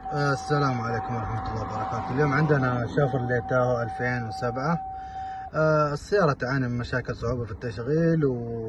السلام عليكم ورحمة الله وبركاته. اليوم عندنا شيفروليه تاهو 2007. السيارة تعاني من مشاكل صعوبة في التشغيل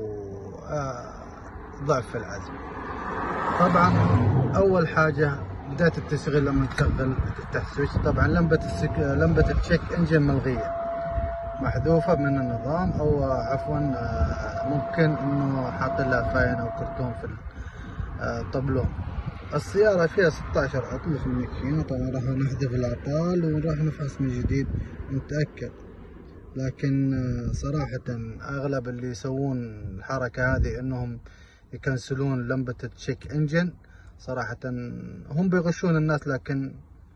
وضعف في العزم. طبعا أول حاجة بداية التشغيل لما تشغل تفتح سويتش، طبعا لمبة التشيك انجن ملغية محذوفة من النظام، أو عفوا ممكن إنه حاطين لها فاين أو كرتون في الطبلون. السيارة فيها 16 عطل في الماكينة، طبعا راح نحذف الأعطال ونروح نفحص من جديد نتأكد. لكن صراحة أغلب اللي يسوون الحركة هذه إنهم يكنسلون لمبة التشيك انجن، صراحة هم بيغشون الناس، لكن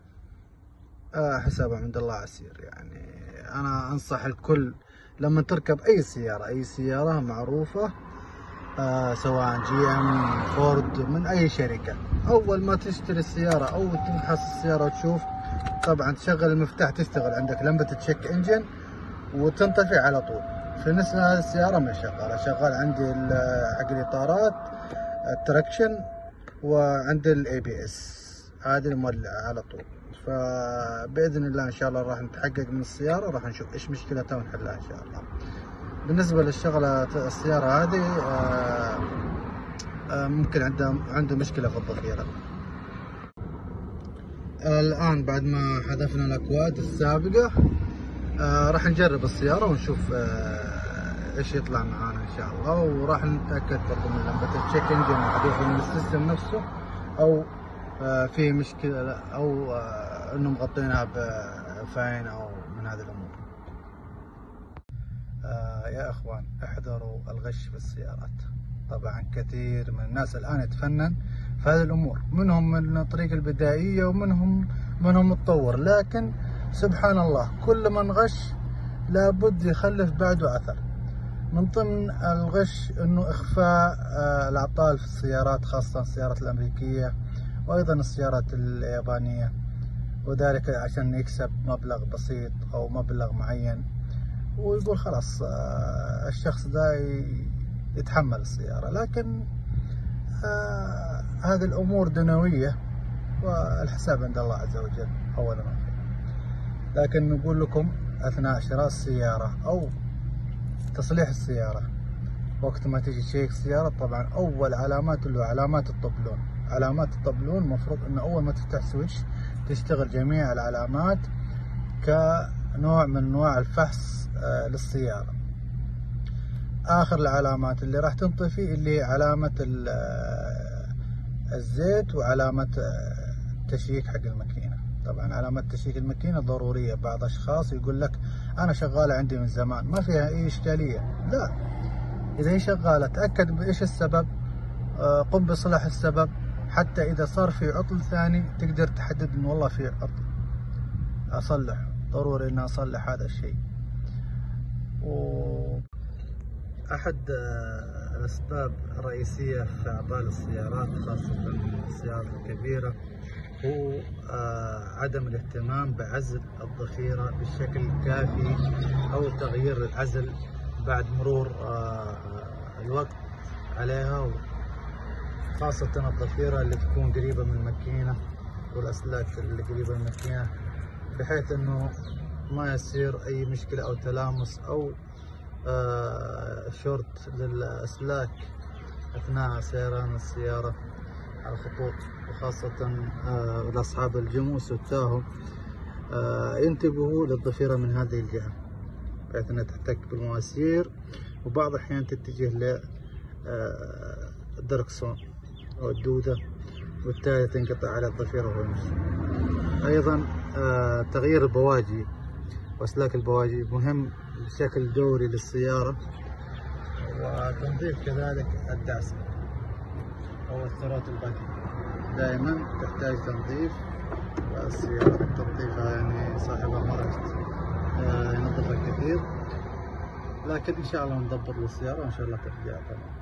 حسابهم عند الله عسير. يعني أنا أنصح الكل لما تركب أي سيارة معروفة، سواء جي ام، فورد، من اي شركة، اول ما تشتري السيارة او تفحص السيارة وتشوف، طبعا تشغل المفتاح تشتغل عندك لمبة التشيك انجن وتنطفي على طول. في نفس هذه السيارة ما شغال عندي حق الاطارات التراكشن، وعندي الاي بي اس هذه المولع على طول. فباذن الله ان شاء الله راح نتحقق من السيارة، راح نشوف ايش مشكلتها ونحلها ان شاء الله. بالنسبة للشغلة السيارة هذه ممكن عنده مشكلة في الضفيرة. الآن بعد ما حذفنا الأكواد السابقة راح نجرب السيارة ونشوف ايش يطلع معانا ان شاء الله، وراح نتأكد برضو من لمبة التشيك انجن محذوفة من السيستم نفسه، او في مشكلة، او انه مغطينها بفاين او من هذه الامور. يا اخوان احذروا الغش في السيارات. طبعا كثير من الناس الان يتفنن في هذه الامور، منهم من الطريق البدائية ومنهم متطور، لكن سبحان الله كل من غش لابد يخلف بعده اثر. من ضمن الغش انه اخفاء الاعطال في السيارات، خاصة السيارات الامريكية وايضا السيارات اليابانية، وذلك عشان يكسب مبلغ بسيط او مبلغ معين، ويقول خلاص الشخص ده يتحمل السيارة. لكن هذه الأمور دنيوية والحساب عند الله عز وجل أولا وأخيرا. لكن نقول لكم أثناء شراء السيارة أو تصليح السيارة، وقت ما تيجي تشيك السيارة، طبعا أول علامات اللي هو علامات الطبلون. علامات الطبلون مفروض أنه أول ما تفتح سويتش تشتغل جميع العلامات كنوع من أنواع الفحص للسيارة. آخر العلامات اللي راح تنطفي اللي هي علامة الزيت وعلامة التشيك حق الماكينة. طبعا علامة تشيك الماكينة ضرورية. بعض أشخاص يقول لك أنا شغالة عندي من زمان ما فيها أي إشكالية. لا، إذا هي شغالة تأكد بإيش السبب، قم بصلاح السبب، حتى إذا صار في عطل ثاني تقدر تحدد إنه والله في عطل أصلح، ضروري إن أصلح هذا الشيء. أحد الأسباب الرئيسية في أعطال السيارات، خاصة السيارات الكبيرة، هو عدم الاهتمام بعزل الضفيرة بالشكل الكافي، أو تغيير العزل بعد مرور الوقت عليها، خاصة الضفيرة اللي تكون قريبة من الماكينة والأسلاك اللي قريبة من الماكينة، بحيث أنه ما يصير أي مشكلة أو تلامس أو شورت للأسلاك أثناء سيران السيارة على الخطوط، وخاصة لأصحاب الجموس والتاهو ينتبهوا للضفيرة من هذه الجهة، بحيث أنها تحتك بالمواسير، وبعض الأحيان تتجه للدركسون أو الدودة، وبالتالي تنقطع على الضفيرة وهو يمشي. أيضا تغيير البواجي وأسلاك البواجي مهم بشكل دوري للسيارة، وتنظيف كذلك الدعسة أو الثروت الباكي دائما تحتاج تنظيف. السيارة تنظيفها يعني صاحبها مرة ينظفها كثير، لكن إن شاء الله نضبط للسيارة وإن شاء الله ترجع تمام.